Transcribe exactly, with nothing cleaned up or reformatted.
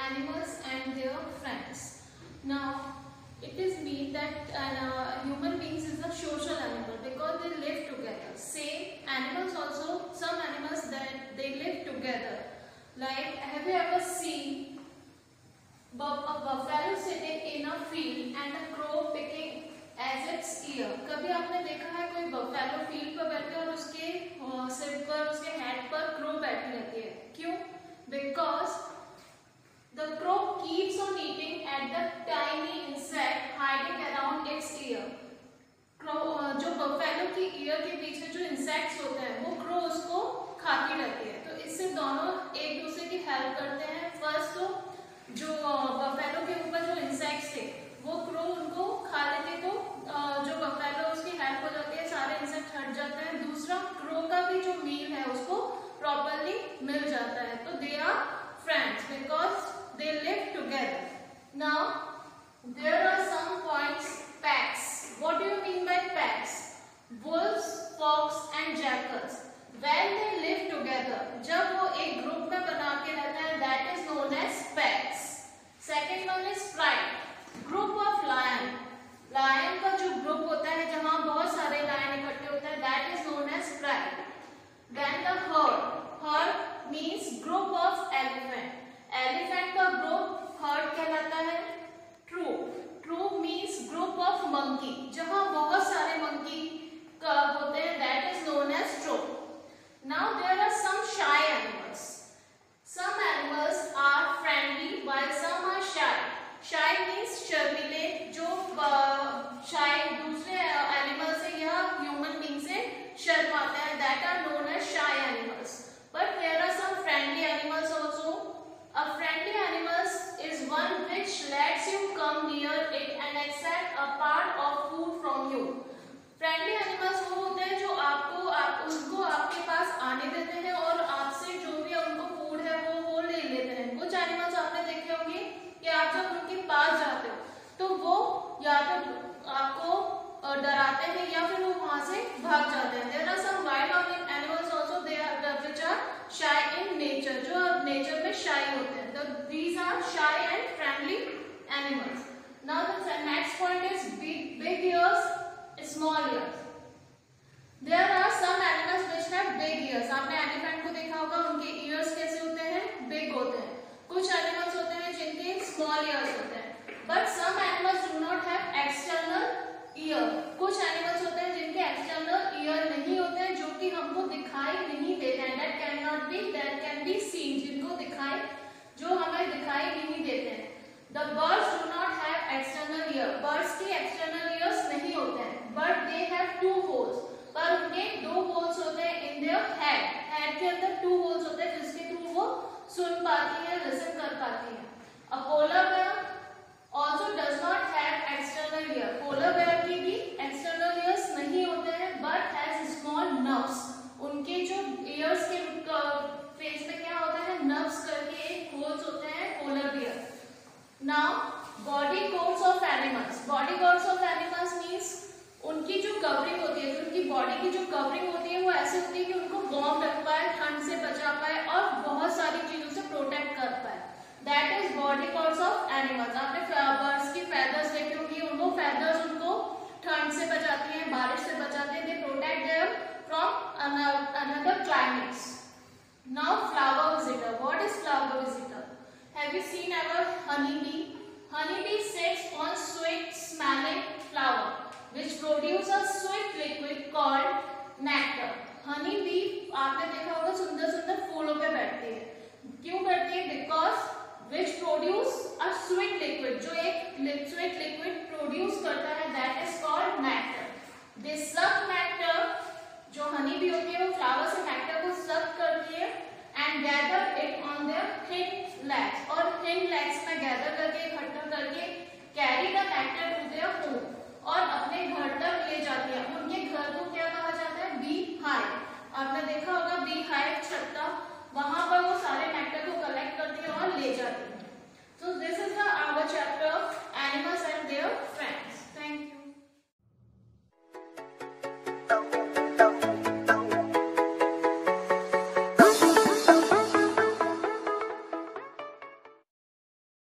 animals and their friends. Now, it is mean that uh, human beings is a social animal because they live together. Same animals also, some animals that they live together. Like, have you ever seen a buffalo sitting in a field and a crow picking as its ear? कभी आपने देखा है कोई buffalo field पर बैठे और उसके सिर पर, उसके हेड पर crow बैठी रहती है? क्यों? Because the crow keeps on eating at the tiny insect hiding around its ear. Crow, जो buffalo की ear के पीछे जो insects होते हैं, वो crow उसको खाती रहती है. तो इससे दोनों एक दूसरे की हेल्प करते हैं. फर्स्ट तो जो buffalo के ऊपर जो insects थे, वो crow उनको खा लेते, तो जो buffalo उसकी हेल्प हो जाती है, सारे insect हट जाते हैं. दूसरा, crow का भी जो meal है उसको properly मिल जाता है. तो they are friends because they live together. Now, there are some points. Packs. What do you mean by packs? Wolves, fox, and jackals. When they live together, जब वो एक group में बना के रहते हैं, that is known as packs. Second one is pride. Group of lion. Lion का जो group होता है, जहाँ बहुत सारे lion इकट्ठे होते हैं, that is known as pride. Then the herd. Herd means group of elephant. Elephant का ग्रुप हर्ड कहलाता है. Troop. Troop means group of monkey, जहां बहुत सारे मंकी होते हैं, that is known as troop. Now there are some shy animals. Some animals are friendly while some are shy. Shy means शर्मीले, जो शाय दूसरे एनिमल से या ह्यूमन बीइंग से शर्माते हैं, that are known as shy animals. But there are some friendly animals also. A friendly animal is one which lets you come near it and accept a part of food from you. Friendly animals वो होते हैं जो आपको आप उनको आपके पास आने देते हैं और आपसे जो भी उनको फूड है वो वो ले लेते हैं. कुछ एनिमल्स आपने देखे होंगे कि आप जब उनके पास जाते हो तो वो या तो आपको डराते हैं या फिर वो वहां से भाग जाते हैं. There are some wild animals also they are which are shy in nature, जो नेचर में shy होते हैं. So these are shy and friendly animals. Now the next point is big, big ears, small ears. There are some animals which have big ears. आपने elephant को देखा होगा, उनके ears कैसे होते हैं? Big होते हैं. कुछ एनिमल्स होते हैं जिनके small ears होते हैं. But some animals do not have external ear. कुछ एनिमल्स होते हैं जिनके एक्सटर्नल ईयर नहीं होते हैं, जो कि हमको दिखाई नहीं देते हैं. That cannot be, that can be seen. जिनको दिखाई, जो हमें दिखाई नहीं देते हैं. The birds do not have external ear. Birds की external ears नहीं होते हैं, but they have two holes. पर उनके दो holes होते हैं in their head. Head के अंदर two holes होते हैं जिसके थ्रू वो सुन पाती है, listen कर पाती है. A polar bear also does not have external ear. Polar bear की भी external ears नहीं होते हैं, but has small nerves. उनके जो ears के फेस पे क्या होता है, nerves करके एक holes होते हैं polar bear. Now body coats of animals. Body coats of animals means उनकी जो कवरिंग होती है, जो उनकी बॉडी की जो कवरिंग होती है वो ऐसे होती है कि उनको वार्म रख पाए, ठंड से बचा पाए और बहुत सारी चीजों से प्रोटेक्ट कर पाए. That is body coats of animals. आपने बर्ड्स की feathers देखी होगी, उनको feathers उनको ठंड से बचाती हैं, बारिश से बचाते हैं. They protect them from another climates. Now flower visitor. What is flower visitor? Have you seen ever honeybee? Honeybee sits on sweet smelling flower which produce a sweet liquid called nectar. Honeybee आपने देखा होगा सुंदर सुंदर फूलों पे बैठती है. क्यों बैठती है? Because which produce a sweet liquid, जो एक sweet liquid produce करता है, that is called nectar. They suck nectar. जो honeybee होती है वो flower से nectar को suck करती है and gather it on their hind legs. और hind legs में gather करके, इकट्ठा करके carry the nectar to their home. और अपने घर तक ले जाती है. उनके घर को क्या कहा जाता है? Bee hive. आपने देखा होगा बी हाइव छत्ता, वहां